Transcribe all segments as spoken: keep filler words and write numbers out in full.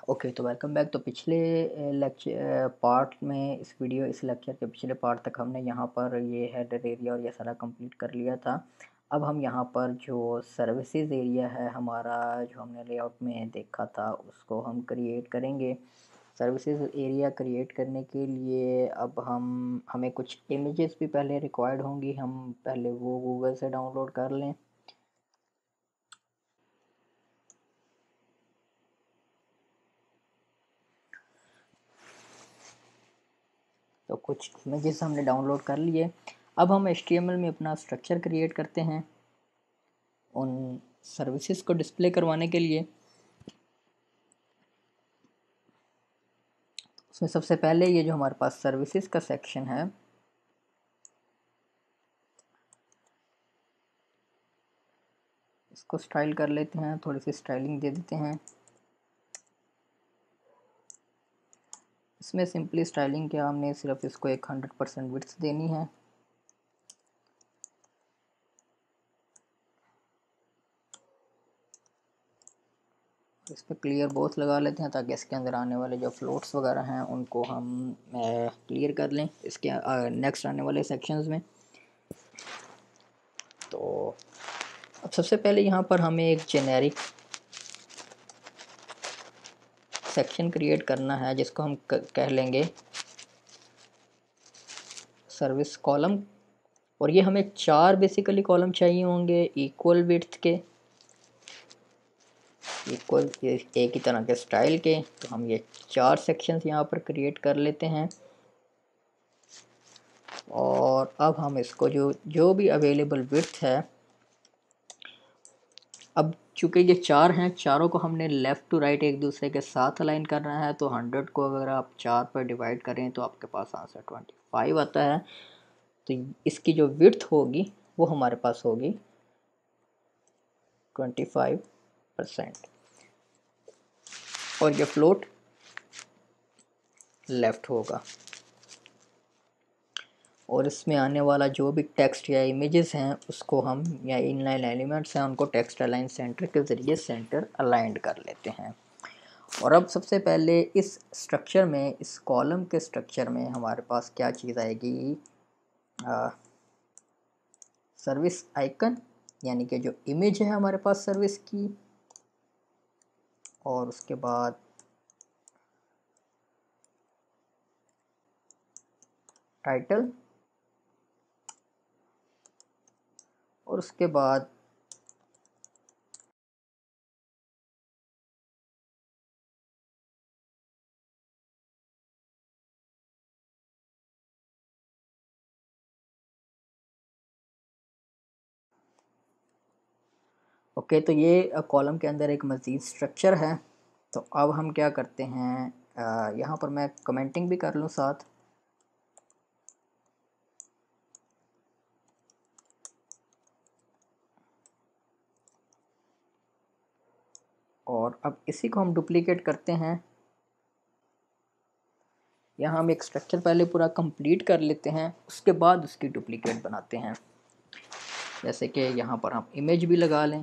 Okay, तो welcome back. तो पिछले लेक्चर पार्ट में इस वीडियो इस लेक्चर के पिछले पार्ट तक हमने यहाँ पर ये हेडर एरिया और ये सारा कंप्लीट कर लिया था। अब हम यहाँ पर जो सर्विसेज एरिया है हमारा, जो हमने लेआउट में देखा था, उसको हम क्रिएट करेंगे। सर्विसेज एरिया क्रिएट करने के लिए अब हम हमें कुछ इमेजेस भी पहले रिक्वायर्ड होंगी, हम पहले वो गूगल से डाउनलोड कर लें। तो कुछ इमेजेस हमने डाउनलोड कर लिए। अब हम एच टी एम एल में अपना स्ट्रक्चर क्रिएट करते हैं उन सर्विसेज को डिस्प्ले करवाने के लिए। उसमें सबसे पहले ये जो हमारे पास सर्विसेज का सेक्शन है, इसको स्टाइल कर लेते हैं, थोड़ी सी स्टाइलिंग दे देते हैं। इसमें सिंपली स्टाइलिंग क्या, हमने सिर्फ इसको एक हंड्रेड परसेंट विड्थ देनी है। इस पर क्लियर बोथ लगा लेते हैं ताकि इसके अंदर आने वाले जो फ्लोट्स वगैरह हैं उनको हम क्लियर कर लें इसके नेक्स्ट आने वाले सेक्शंस में। तो अब सबसे पहले यहाँ पर हमें एक जेनेरिक सेक्शन क्रिएट करना है जिसको हम कह लेंगे सर्विस कॉलम। और ये हमें चार बेसिकली कॉलम चाहिए होंगे इक्वल विड्थ के, इक्वल एक ही तरह के स्टाइल के। तो हम ये चार सेक्शंस यहाँ पर क्रिएट कर लेते हैं। और अब हम इसको जो जो भी अवेलेबल विड्थ है, अब चूंकि ये चार हैं, चारों को हमने लेफ़्ट टू राइट एक दूसरे के साथ अलाइन करना है। तो हंड्रेड को अगर आप चार पर डिवाइड करें तो आपके पास आंसर ट्वेंटी फाइव आता है। तो इसकी जो विड्थ होगी वो हमारे पास होगी ट्वेंटी फाइव परसेंट, और ये फ्लोट लेफ़्ट होगा। और इसमें आने वाला जो भी टेक्स्ट या इमेजेस हैं उसको हम, या इनलाइन एलिमेंट्स हैं उनको टेक्स्ट अलाइन सेंटर के ज़रिए सेंटर अलाइंड कर लेते हैं। और अब सबसे पहले इस स्ट्रक्चर में, इस कॉलम के स्ट्रक्चर में हमारे पास क्या चीज़ आएगी, सर्विस आइकन, यानी कि जो इमेज है हमारे पास सर्विस की, और उसके बाद टाइटल, और उसके बाद ओके। तो ये कॉलम के अंदर एक मज़ीद स्ट्रक्चर है। तो अब हम क्या करते हैं, यहाँ पर मैं कमेंटिंग भी कर लूँ साथ। और अब इसी को हम डुप्लीकेट करते हैं। यहाँ हम एक स्ट्रक्चर पहले पूरा कंप्लीट कर लेते हैं, उसके बाद उसकी डुप्लीकेट बनाते हैं। जैसे कि यहाँ पर हम इमेज भी लगा लें।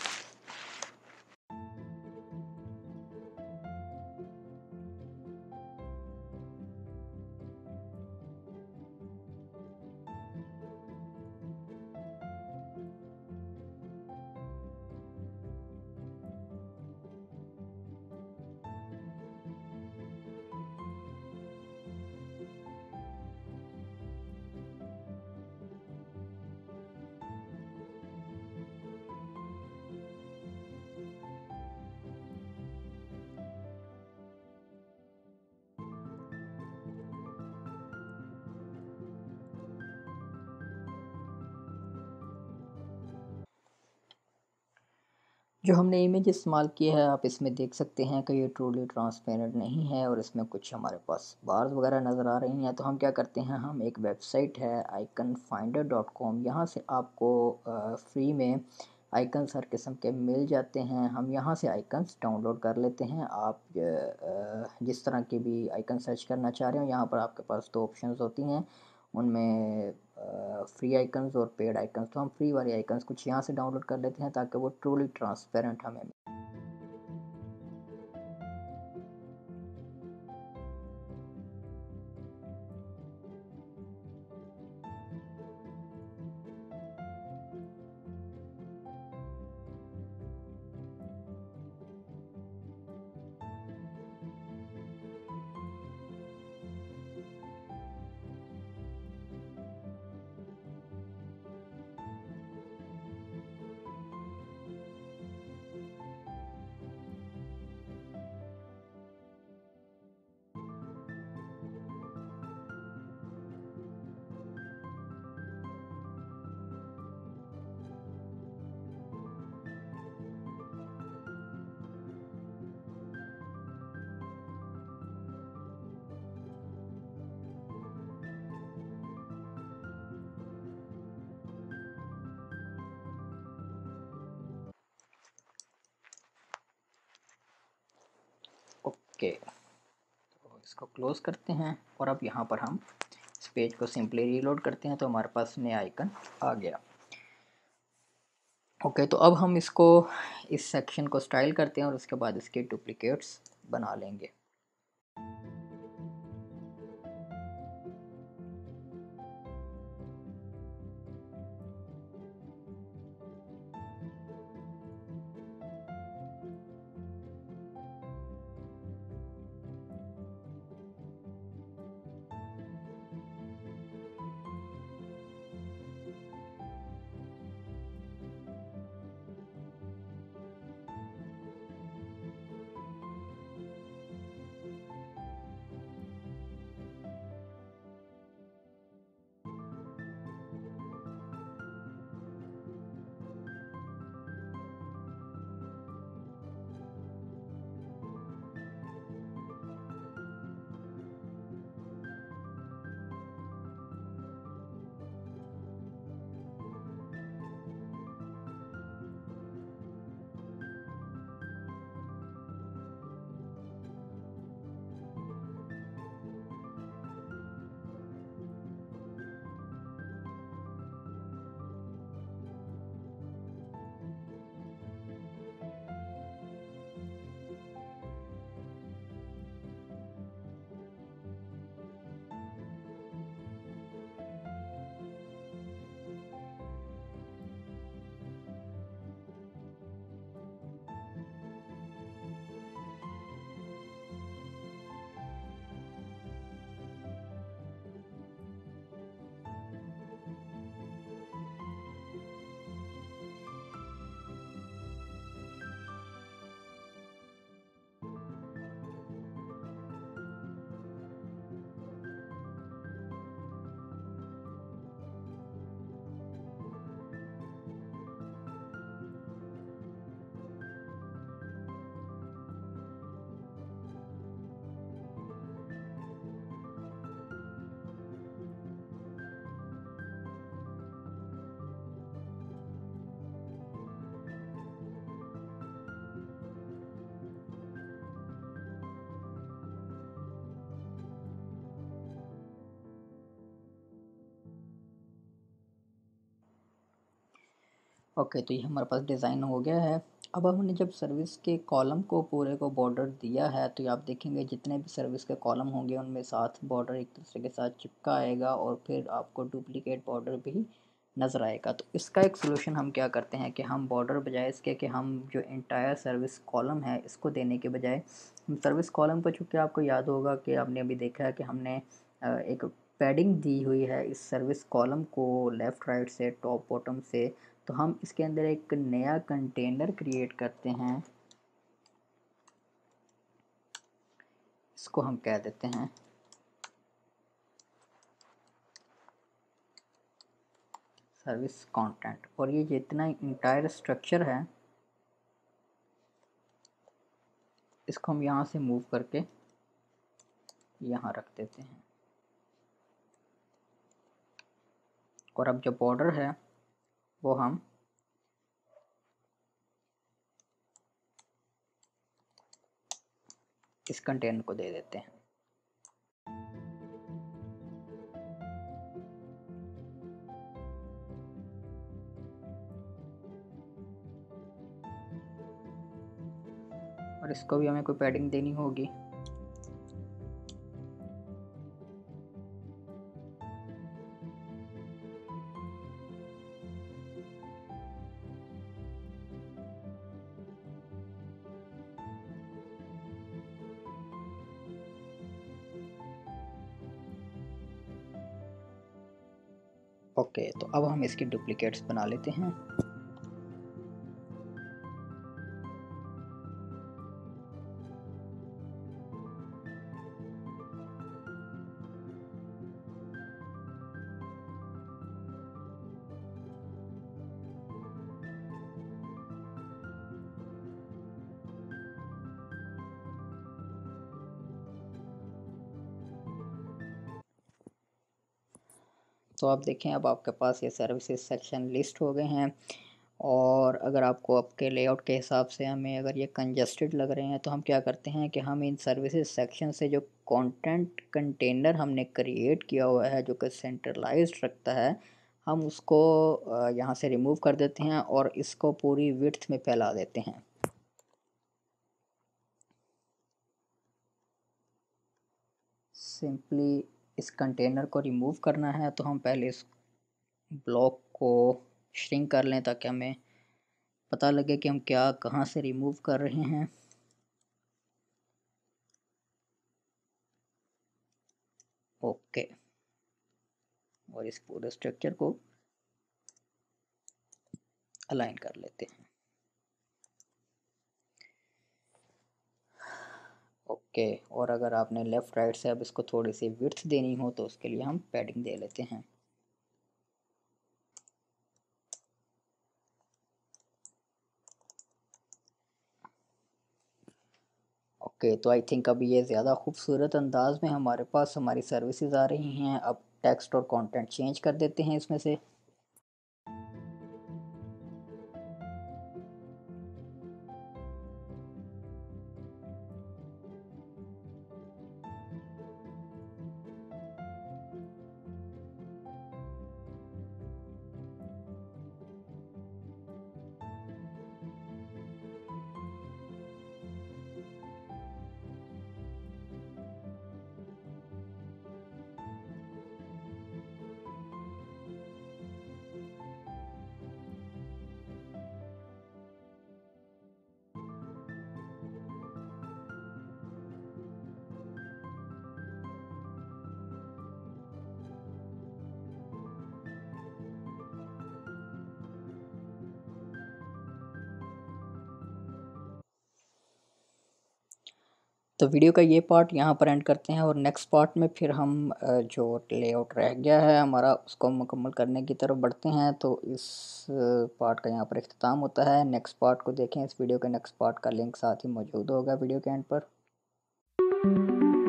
जो हमने इमेज इस्तेमाल किया है आप इसमें देख सकते हैं कि ये ट्रूली ट्रांसपेरेंट नहीं है, और इसमें कुछ हमारे पास बार्स वगैरह नज़र आ रही हैं। तो हम क्या करते हैं, हम एक वेबसाइट है आइकन फाइंडर डॉट कॉम, यहाँ से आपको फ्री में आइकन्स हर किस्म के मिल जाते हैं। हम यहाँ से आइकन्स डाउनलोड कर लेते हैं। आप जिस तरह की भी आइकन सर्च करना चाह रहे हो, यहाँ पर आपके पास दो ऑप्शंस होती हैं, उनमें फ्री आइकन्स और पेड आइकन्स। तो हम फ्री वाली आइकन्स कुछ यहाँ से डाउनलोड कर लेते हैं ताकि वो ट्रूली ट्रांसपेरेंट हमें ओके, तो इसको क्लोज करते हैं और अब यहाँ पर हम इस पेज को सिंपली रीलोड करते हैं तो हमारे पास नया आइकन आ गया। ओके, तो अब हम इसको इस सेक्शन को स्टाइल करते हैं और उसके बाद इसके डुप्लिकेट्स बना लेंगे। ओके, तो ये हमारे पास डिज़ाइन हो गया है। अब हमने जब सर्विस के कॉलम को पूरे को बॉर्डर दिया है तो आप देखेंगे जितने भी सर्विस के कॉलम होंगे उनमें साथ बॉर्डर एक दूसरे के साथ चिपका आएगा और फिर आपको डुप्लीकेट बॉर्डर भी नज़र आएगा। तो इसका एक सोल्यूशन हम क्या करते हैं कि हम बॉर्डर बजाय इसके कि हम जो इंटायर सर्विस कॉलम है इसको देने के बजाय हम सर्विस कॉलम को, चूँकि आपको याद होगा कि आपने अभी देखा है कि हमने एक पैडिंग दी हुई है इस सर्विस कॉलम को लेफ़्ट राइट से, टॉप बॉटम से, तो हम इसके अंदर एक नया कंटेनर क्रिएट करते हैं। इसको हम कह देते हैं सर्विस कंटेंट, और ये जितना इंटायर स्ट्रक्चर है इसको हम यहाँ से मूव करके यहाँ रख देते हैं। और अब जो बॉर्डर है वो हम इस कंटेनर को दे देते हैं। और इसको भी हमें कोई पैडिंग देनी होगी। ओके, तो अब हम इसकी डुप्लीकेट्स बना लेते हैं। तो आप देखें अब आपके पास ये सर्विसेज सेक्शन लिस्ट हो गए हैं और अगर आपको आपके लेआउट के हिसाब से हमें अगर ये कंजस्टेड लग रहे हैं तो हम क्या करते हैं कि हम इन सर्विसेज सेक्शन से जो कंटेंट कंटेनर हमने क्रिएट किया हुआ है जो कि सेंट्रलाइज्ड रखता है, हम उसको यहाँ से रिमूव कर देते हैं और इसको पूरी विड्थ में फैला देते हैं। सिंपली इस कंटेनर को रिमूव करना है तो हम पहले इस ब्लॉक को श्रिंक कर लें ताकि हमें पता लगे कि हम क्या कहाँ से रिमूव कर रहे हैं। ओके, और इस पूरे स्ट्रक्चर को अलाइन कर लेते हैं। ओके, और अगर आपने लेफ़्ट राइट से अब इसको थोड़ी सी विड्थ देनी हो तो उसके लिए हम पैडिंग दे लेते हैं। ओके, तो आई थिंक अब ये ज़्यादा खूबसूरत अंदाज में हमारे पास हमारी सर्विसेज आ रही हैं। अब टेक्स्ट और कंटेंट चेंज कर देते हैं इसमें से। तो वीडियो का ये पार्ट यहाँ पर एंड करते हैं और नेक्स्ट पार्ट में फिर हम जो लेआउट रह गया है हमारा उसको मुकम्मल करने की तरफ बढ़ते हैं। तो इस पार्ट का यहाँ पर इख्तिताम होता है। नेक्स्ट पार्ट को देखें, इस वीडियो के नेक्स्ट पार्ट का लिंक साथ ही मौजूद होगा वीडियो के एंड पर।